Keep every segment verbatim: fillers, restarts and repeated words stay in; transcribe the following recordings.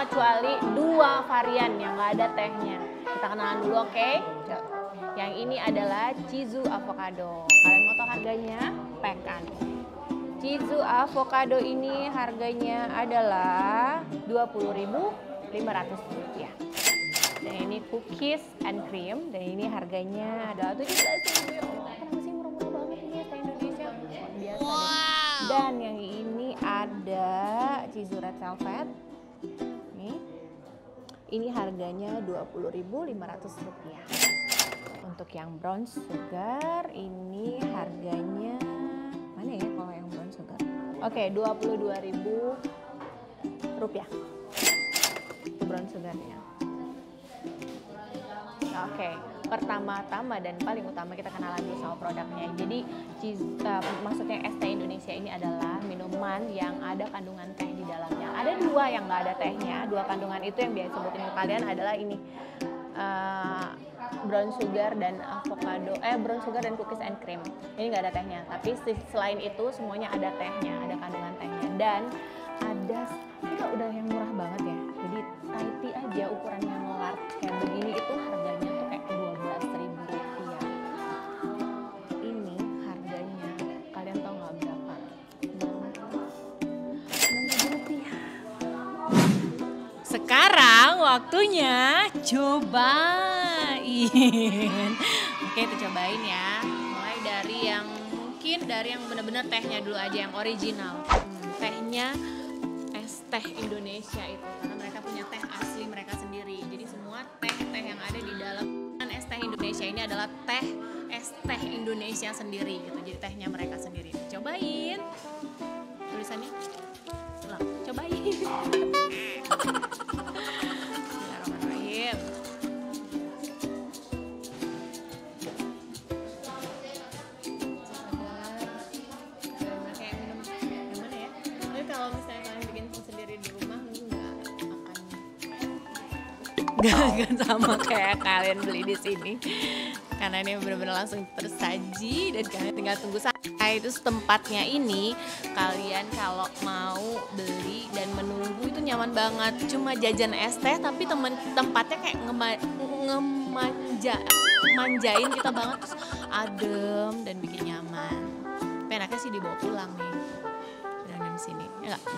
kecuali dua varian yang nggak ada tehnya. Kita kenalan dulu, oke? Okay? Yang ini adalah Chizu Avocado. Kalian mau tahu harganya? Pekan. Chizu Avocado ini harganya adalah dua puluh ribu lima ratus rupiah. Dan ini cookies and cream. Dan ini harganya adalah tujuh belas ribu. Ya Allah, kenapa sih murah-murah banget ini ya Indonesia? Biasa wow. Deh. Dan yang ini ada Chizu Red Velvet. Nih. Ini harganya dua puluh ribu lima ratus rupiah. Untuk yang brown sugar ini harganya mana ya kalau yang brown sugar? Oke, okay, dua puluh dua ribu rupiah. Itu brown sugarnya. Oke, okay. Pertama-tama dan paling utama kita kenalan dulu sama produknya. Jadi, uh, maksudnya es teh Indonesia ini adalah minuman yang ada kandungan teh di dalamnya. Ada dua yang nggak ada tehnya. Dua kandungan itu yang biasa sebutin ke kalian adalah ini. Uh, brown sugar dan avocado, eh brown sugar dan cookies and cream. Ini nggak ada tehnya, tapi selain itu semuanya ada tehnya, ada kandungan tehnya dan ada, ini udah yang murah banget ya. Jadi Thai tea aja ukuran yang large kayak begini itu harganya tuh kayak dua belas ribu rupiah. Ini harganya kalian tahu nggak berapa? enam ribu rupiah. Sekarang waktunya cobain. Oke, kita cobain ya. Mulai dari yang mungkin dari yang benar-benar tehnya dulu aja, yang original. Hmm, tehnya es teh Indonesia itu, karena mereka punya teh asli mereka sendiri. Jadi semua teh-teh yang ada di dalam es teh Indonesia ini adalah teh es teh Indonesia sendiri gitu. Jadi tehnya mereka sendiri. Cobain. Tulisannya. Ulang, cobain. Bismillahirrahmanirrahim. Gak sama kayak kalian beli di sini, karena ini benar-benar langsung tersaji dan kalian tinggal tunggu sampai itu tempatnya ini. Kalian kalau mau beli dan menunggu itu nyaman banget, cuma jajan es teh tapi temen tempatnya kayak ngema, ngemanja manjain kita banget, terus adem dan bikin nyaman. Tapi enaknya sih dibawa pulang nih dan di sini ya gak?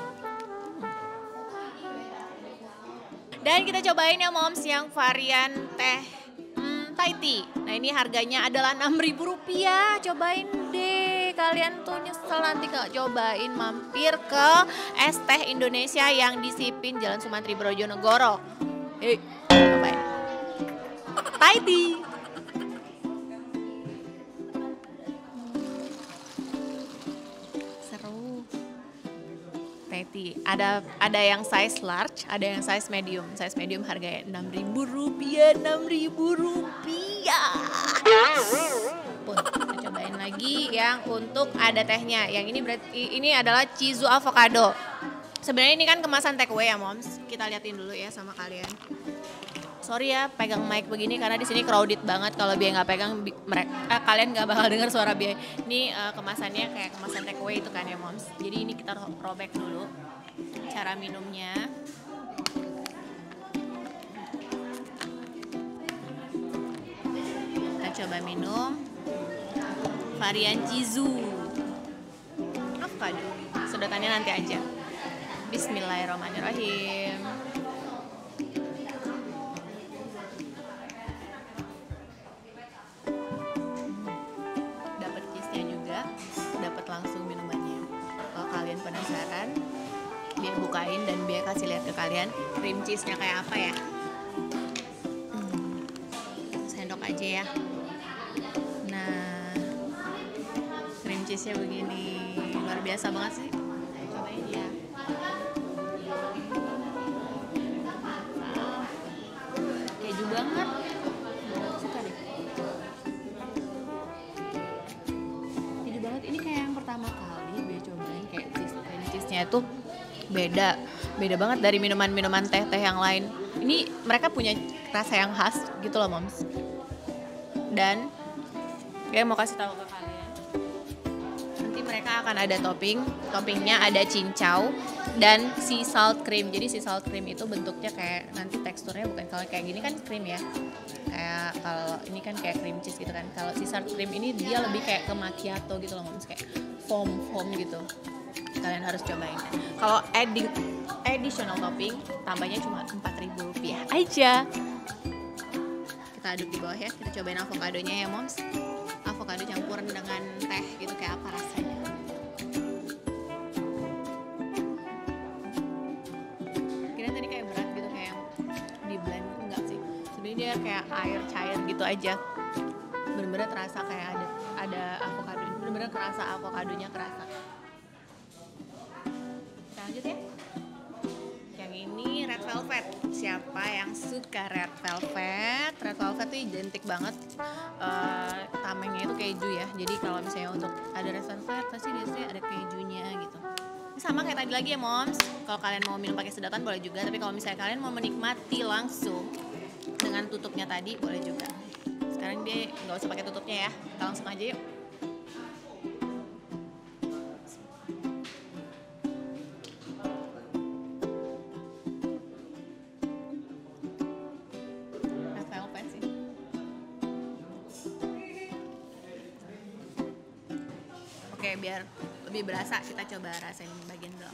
Dan kita cobain ya moms yang varian teh hmm, Thai tea. Nah ini harganya adalah enam ribu rupiah. Cobain deh, kalian tuh nyesel nanti gak cobain. Mampir ke es teh Indonesia yang di Sipin Jalan Sumantri Brojonegoro. Eh, cobain Thai tea. Ada ada yang size large, ada yang size medium. Size medium harganya enam ribu rupiah, enam ribu rupiah. Pun kita cobain lagi yang untuk ada tehnya. Yang ini berarti ini adalah Chizu Avocado. Sebenarnya ini kan kemasan take away ya, moms. Kita liatin dulu ya sama kalian. Sorry ya pegang mic begini karena di sini crowded banget. Kalau Bia nggak pegang, mereka eh, kalian nggak bakal dengar suara Bia. Ini uh, kemasannya kayak kemasan take away itu kan ya, moms. Jadi ini kita robek dulu cara minumnya. Kita coba minum varian Chizu Avocado. Sedotannya nanti aja. Bismillahirrahmanirrahim. Dapat cheese-nya juga, dapat langsung minumannya. Kalau kalian penasaran, Bia bukain dan Bia kasih lihat ke kalian cream cheese-nya kayak apa ya. Hmm. Sendok aja ya. Nah, cream cheese-nya begini, luar biasa banget sih. Cobain ya. Keju banget. Suka deh. Keju banget. Ini kayak yang pertama kali Bia cobain kayak cheese, cream cheese-nya itu beda beda banget dari minuman-minuman teh-teh yang lain. Ini mereka punya rasa yang khas gitu loh, moms. Dan gue mau kasih tahu ke kalian, nanti mereka akan ada topping toppingnya ada cincau dan sea salt cream. Jadi sea salt cream itu bentuknya kayak, nanti teksturnya bukan kalau kayak gini kan krim ya, kayak kalau ini kan kayak cream cheese gitu kan. Kalau sea salt cream ini dia lebih kayak ke macchiato gitu loh, kayak foam foam gitu. Kalian harus cobain. Kalau adding additional topping tambahnya cuma empat ribu rupiah aja. Kita aduk di bawah ya. Kita cobain avokadonya ya moms. Avokado campuran dengan teh gitu, kayak apa rasanya. Kira tadi kayak berat gitu, kayak di blend, enggak sih. Sebenarnya dia kayak air cair gitu aja. Bener-bener terasa kayak ada ada avokado. Bener-bener kerasa avokadonya kerasa. Kita lanjut ya. Yang ini red velvet. Siapa yang suka red velvet? Red velvet tuh identik banget. Uh, tamengnya itu keju ya. Jadi kalau misalnya untuk ada red velvet pasti biasanya ada kejunya gitu. Sama kayak tadi lagi ya moms. Kalau kalian mau minum pakai sedotan boleh juga. Tapi kalau misalnya kalian mau menikmati langsung dengan tutupnya tadi boleh juga. Sekarang dia nggak usah pakai tutupnya ya. Kita langsung aja yuk. Oke, biar lebih berasa kita coba rasain bagian dalam.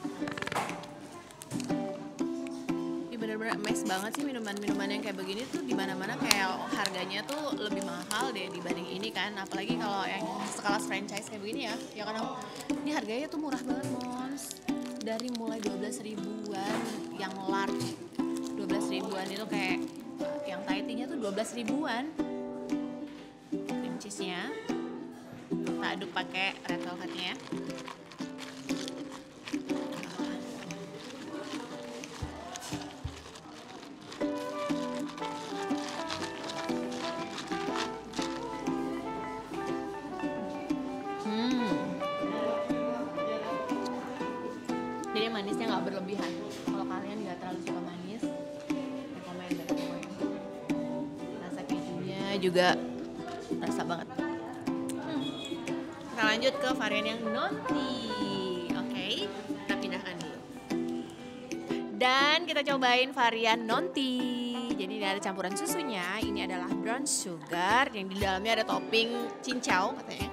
Ini bener-bener amazed banget sih, minuman-minuman yang kayak begini tuh di mana-mana kayak harganya tuh lebih mahal deh dibanding ini kan. Apalagi kalau yang sekelas franchise kayak begini ya. Ya karena ini harganya tuh murah banget mons. Dari mulai dua belas ribuan yang large. dua belas ribuan itu kayak yang Tahitinya tuh dua belas ribuan. Cream cheese-nya kita aduk pakai red velvetnya. Hmm. Jadi manisnya nggak berlebihan. Kalau kalian nggak terlalu suka manis, rekomend banget. Rasa kejunya juga rasa banget. Kita lanjut ke varian yang nonti. Oke, kita pindahkan dulu. Dan kita cobain varian nonti. Jadi ini ada campuran susunya. Ini adalah brown sugar yang di dalamnya ada topping cincau katanya.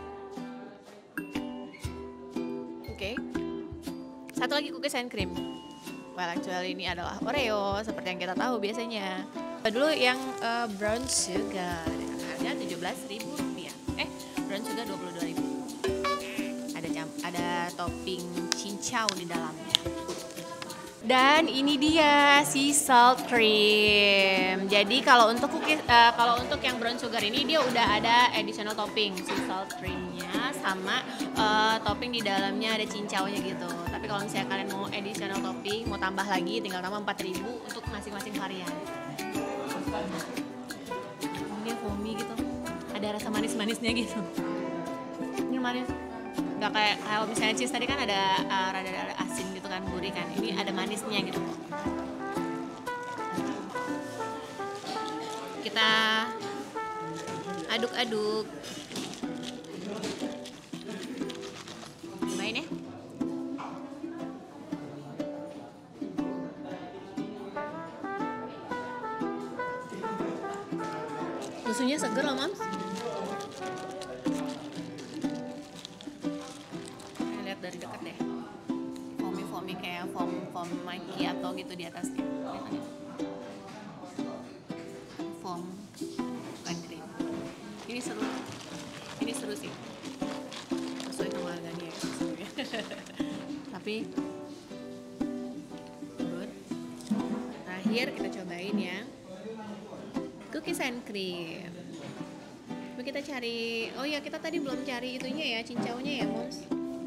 Oke. Satu lagi cookies and cream. Well, actually ini adalah Oreo seperti yang kita tahu biasanya. Dulu yang uh, brown sugar. Harga tujuh belas ribu rupiah. Eh, brown sugar dua puluh dua ribu. Ada topping cincau di dalamnya. Dan ini dia sea salt cream. Jadi kalau untuk cookies, uh, kalau untuk yang brown sugar ini dia udah ada additional topping sea salt creamnya sama uh, topping di dalamnya ada cincaunya gitu. Tapi kalau misalnya kalian mau additional topping, mau tambah lagi, tinggal tambah empat ribu untuk masing-masing varian. Ini foamy gitu. Ada rasa manis-manisnya gitu. Ini manis. Gak kayak kalau misalnya cheese tadi kan ada uh, rada-rada asin gitu kan, gurih kan. Ini ada manisnya gitu. Kita aduk-aduk. Cobain ya. Susunya seger loh moms. Dari dekat deh, foamy foamy kayak foam foam macchiato gitu di atasnya. Foam bukan krim. Ini seru, ini seru sih. Sesuai sama harganya ya. Tapi good. Terakhir kita cobain ya cookies and cream. Coba kita cari. Oh ya, kita tadi belum cari itunya ya, cincaunya ya moms.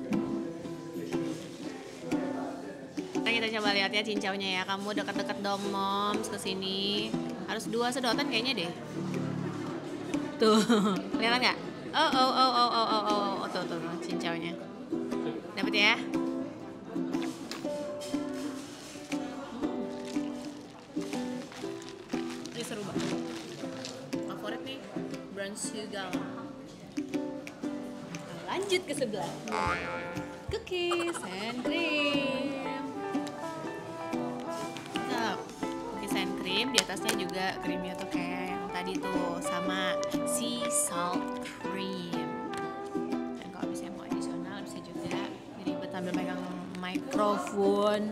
Kita coba lihat ya cincaunya ya. Kamu deket-deket dong moms kesini. Harus dua sedotan kayaknya deh. Tuh, kelihatan nggak? Oh oh oh oh oh oh oh oh tuh tuh, tuh cincaunya. Dapat ya? Ini seru banget. Favorit nih brown sugar. Lanjut ke sebelah. Cookies and cream. cream, di atasnya juga creamnya tuh kayak yang tadi tuh sama sea salt cream. Dan kalau misalnya mau additional bisa juga, jadi buat sambil megang mikrofon.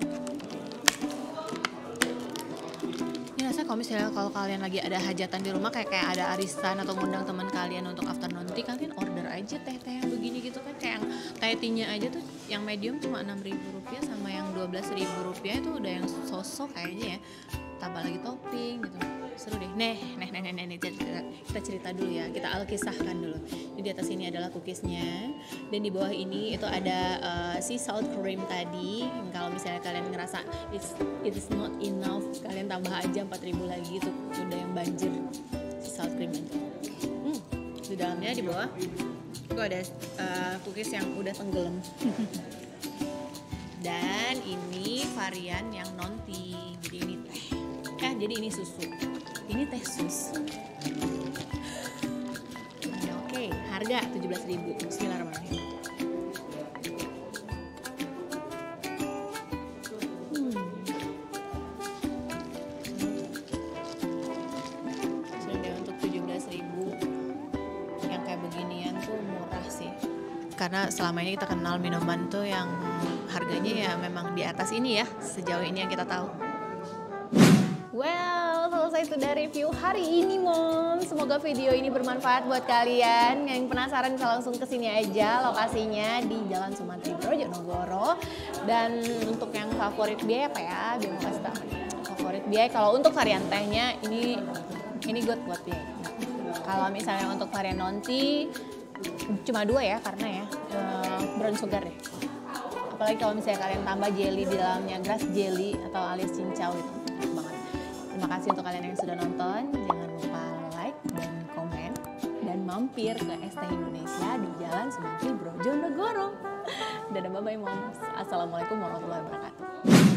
Ini rasanya kalau misalnya kalau kalian lagi ada hajatan di rumah, kayak kayak ada arisan atau ngundang teman kalian untuk afternoon tea, kalian order aja teh-teh yang begini gitu kan, kayak yang Thai tea-nya aja tuh yang medium cuma enam ribu rupiah sama yang dua belas ribu rupiah itu udah yang sosok kayaknya ya. Tambah lagi topping gitu, seru deh. Neh, neh, neh, neh, neh, kita, kita cerita dulu ya, kita alkisahkan dulu. Jadi di atas ini adalah cookiesnya, dan di bawah ini itu ada uh, sea salt cream tadi. Kalau misalnya kalian ngerasa it's it is not enough, kalian tambah aja empat ribu lagi, itu udah yang banjir sea salt cream aja. Hmm, di dalamnya di bawah itu ada uh, cookies yang udah tenggelam. Dan ini varian yang non tea, jadi ini teh. Eh, jadi ini susu. Ini teh susu. Nah, oke, harga tujuh belas ribu. Bismillahirrahmanirrahim. Hmm. Sudah untuk tujuh belas ribu. Yang kayak beginian tuh murah sih. Karena selama ini kita kenal minuman tuh yang harganya ya memang di atas ini ya, sejauh ini yang kita tahu. Well, selesai sudah review hari ini, Mom. Semoga video ini bermanfaat buat kalian. Yang penasaran bisa langsung kesini aja, lokasinya di Jalan Sumantri Brojonegoro. Dan untuk yang favorit biaya apa ya? Biar mau kasih tahu. Favorit biaya kalau untuk varian tehnya ini ini good buat biaya. Kalau misalnya untuk varian non tea cuma dua ya, karena ya uh, brown sugar deh. Apalagi kalau misalnya kalian tambah jelly di dalamnya, grass jelly atau alias cincau itu enak banget. Terima kasih untuk kalian yang sudah nonton. Jangan lupa like dan komen dan mampir ke Es Teh Indonesia di Jalan Sumantri Brojonegoro. Dadah, bye bye, Moms. Assalamualaikum warahmatullahi wabarakatuh.